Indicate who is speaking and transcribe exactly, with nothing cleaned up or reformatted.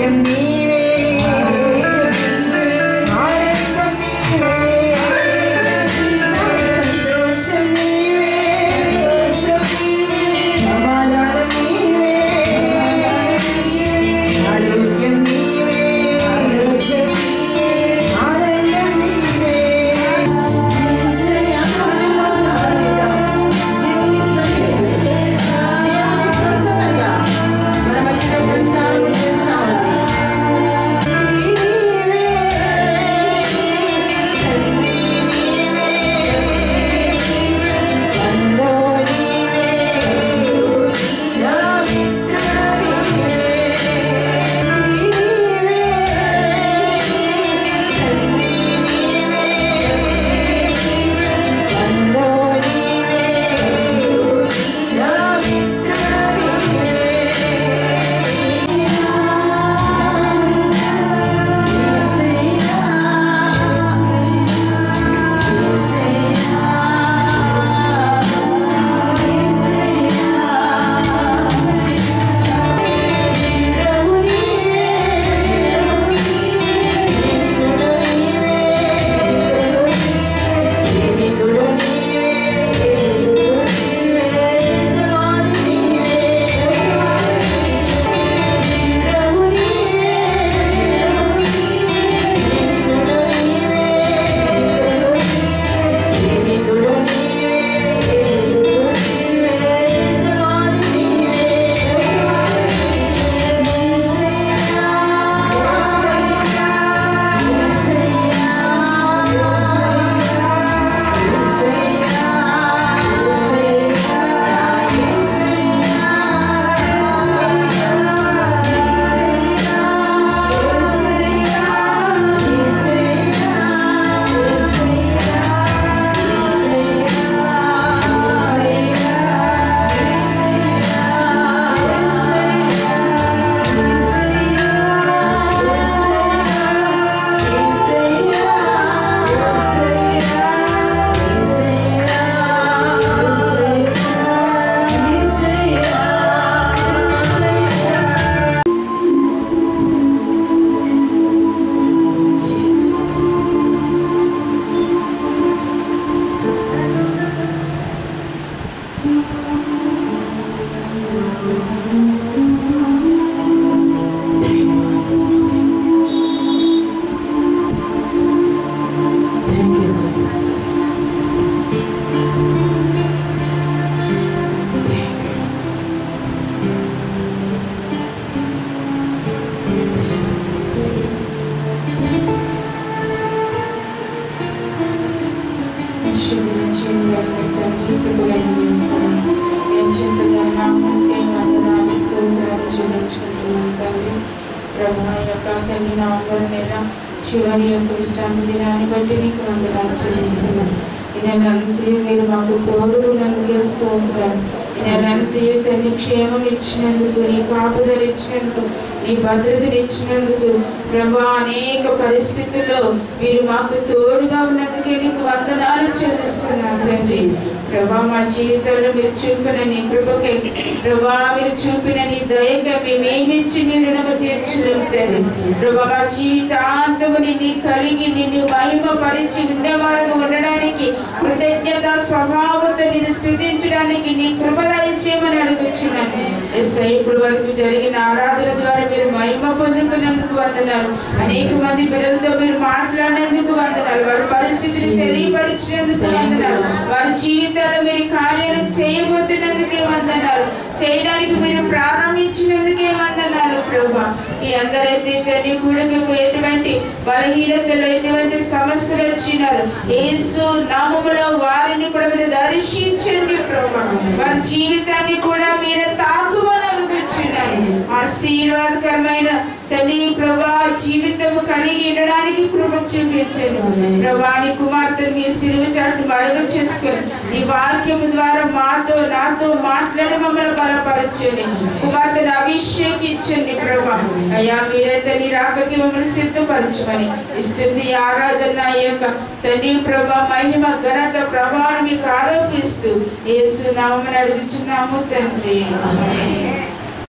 Speaker 1: చివరి యొక్క విశ్రాంతి దినాన్ని బట్టి నీకు వందనాలు చెల్లిస్తున్నాను. ఈ నెలంతయు మీరు మాకు తోడుగా నలుగేస్తూ ఉంటారు. ఈ నెలంతయు తల్లి క్షేమం ఇచ్చినందుకు, నీ కాపుదలు ఇచ్చినందుకు, నీ భద్రతను ఇచ్చినందుకు ప్రభా, అనేక పరిస్థితుల్లో మీరు మాకు తోడుగా ఉన్నందుకే నీకు వందనాలు చెల్లిస్తున్నాను తండ్రి. ప్రభా, మా జీవితంలో మీరు చూపిన నీ కృపకై, ప్రభా మీరు చూపిన నీ దయగా మేమేమిచ్చి నీ రుణము తీర్చలేము తండ్రి. ప్రభా, మా జీవితాంతము నిన్ను కలిగి నిన్ను మహిమ పరిచి ఉండేవాళ్ళను ఉండడానికి, కృతజ్ఞత స్వభావంతో నిన్ను స్తుతించడానికి నీ కృప దయచేయమని అడుగుచున్నాను. ఇప్పుడు వరకు జరిగిన ఆరాధన ద్వారా మీరు మహిమ పొందుకున్నందుకు వందనాలు. అనేక మంది పిల్లలతో మీరు మాట్లాడినందుకు వందనాలు. వారి పరిస్థితిని తెలియపరిచినందుకు వందనాలు. వారి జీవితాల్లో మీరు కార్యాలు చేయబోతున్నందుకే వందనాలు. చేయడానికి మీరు ప్రారంభించినందుకే వందనాలు ప్రభా. ఈ అందరైతే తల్లి గుడుకు ఎటువంటి బలహీనతలు, ఎటువంటి సమస్యలు వచ్చినారు, యేసు నామములో వారిని కూడా మీరు దర్శించండి ప్రభా. వారి జీవితాన్ని కూడా మీరు తాకుమని అనిపించినారు. ఆశీర్వాదకరమైన తల్లి ప్రభా జీవితము కలిగి ఉండడానికి కృప చూపించండి ప్రభా. నీ కుమార్తెను మీ సిలువ చాటు మరుగు చేసుకొని నీ వాక్యము ద్వారా మాతో నాతో మాట్లాడి మమ్మల్ని బలపరచండి. కుమార్తెను అభిషేకించండి ప్రభా. అయ్యా మీరైతే నీ రాకకి మమ్మల్ని సిద్ధపరచమని స్తుతి ఆరాధన యొక్క తల్లి ప్రభా మహిమ ఘనత ప్రభావం మీకు ఆరోపిస్తూ యేసు నామమున అడుగుచున్నాము తండ్రి.